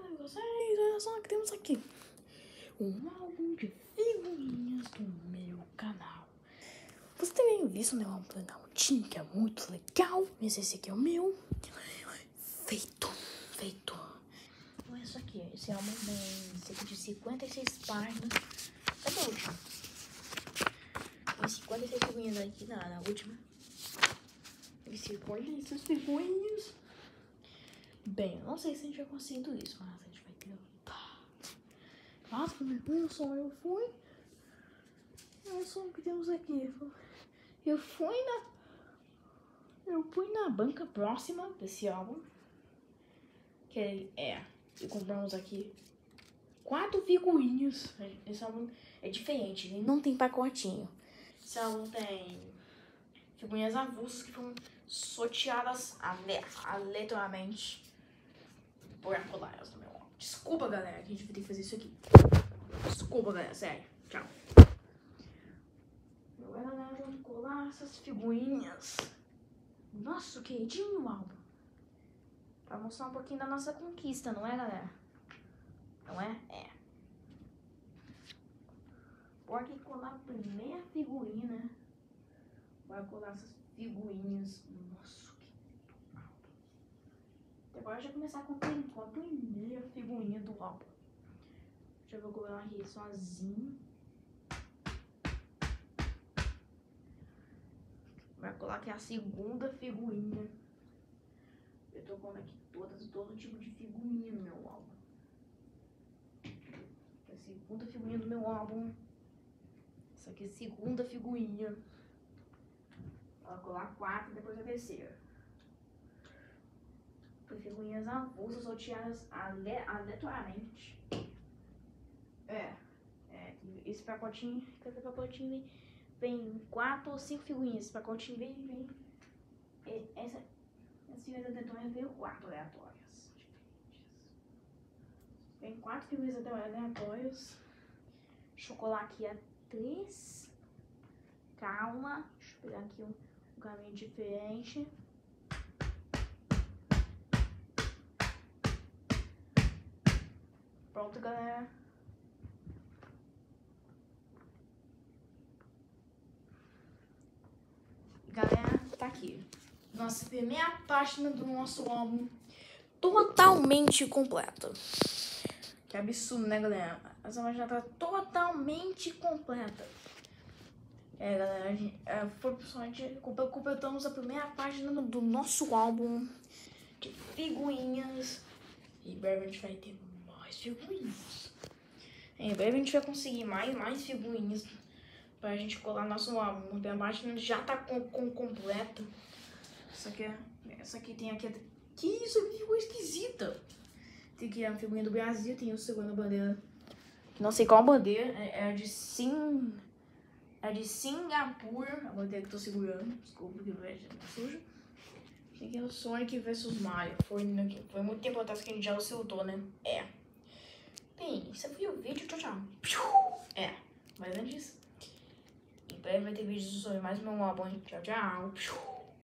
olha só o que temos aqui. Um álbum de figurinhas do meu canal. Você tem visto o meu álbum Planaltinho, que é muito legal. Mas esse aqui é o meu. Feito. Olha isso aqui. Esse álbum tem cerca de 56 páginas. Cadê a última? Tem 56 figurinhas aqui na última. Olha essas figurinhas. Bem, eu não sei se a gente vai conseguindo isso, mas a gente vai tentar. Nossa, primeiro som eu fui. Olha só o que temos aqui. Eu fui na banca próxima desse álbum. Que é. E compramos aqui 4 figurinhas. Esse álbum é diferente, ele não tem pacotinho. Esse álbum tem figurinhas avulsas que foram sorteadas aleatoriamente por acoladas no meu álbum. Desculpa, galera, que a gente vai ter que fazer isso aqui. Desculpa, galera, sério. Tchau. Agora, galera, vamos colar essas figurinhas. Nosso queridinho álbum. Pra mostrar um pouquinho da nossa conquista, não é, galera? Não é? É. Pode colar a primeira figurinha, né? Vai colar essas figurinhas. Nossa, que lindo álbum. Agora já começar com a primeira figurinha do álbum. Já vou colar aqui sozinho. Vai colar aqui a segunda figurinha. Eu tô colando aqui todo tipo de figurinha no meu álbum. A segunda figurinha do meu álbum. Essa aqui é a segunda figurinha. Vou colar 4 e depois a terceira. Foi figurinhas avulsas sorteadas aleatoriamente. Esse pacotinho vem 4 ou 5 figurinhas. Esse pacotinho vem. Essas figurinhas aleatórias veio 4 aleatórias. Vem 4 figurinhas aleatórias. Deixa eu colar aqui a 3. Calma. Deixa eu pegar aqui um caminho diferente. Pronto, galera. Galera, tá aqui. Nossa primeira página do nosso álbum totalmente completa. Que absurdo, né, galera? Essa página tá totalmente completa. Galera, completamos a primeira página do nosso álbum de figurinhas. Em breve a gente vai ter mais figurinhas. Em breve a gente vai conseguir mais figurinhas pra gente colar nosso álbum. A página já tá completa. Essa aqui tem aqui. Que isso? Que figura esquisita. Tem aqui a figurinha do Brasil, tem o segunda bandeira. Não sei qual bandeira. É de Singapura. A bandeira que eu tô segurando. Desculpa que vai ser sujo. Esse aqui é o Sonic vs Mario. Foi muito tempo atrás que a gente já soltou, né? Bem, esse foi o vídeo. Tchau. Mas antes, em breve vai ter vídeos sobre mais meu álbum, hein? Tchau.